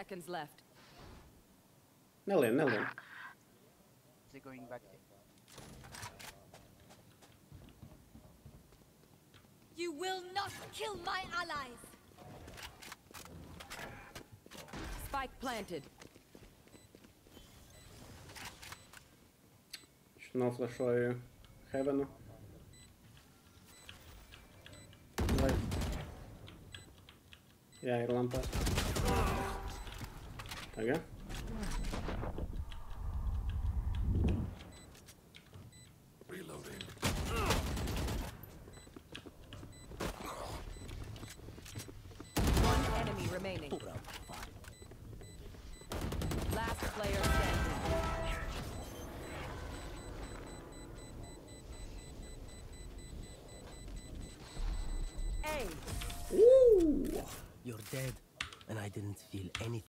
seconds left. Neljän. They're going back. You will not kill my allies. Spike planted. No flashuje Heavenu. Ja ir lampās. Tagad. Reloading. One enemy remaining. Last player standing. A. Ooh. You're dead, and I didn't feel anything.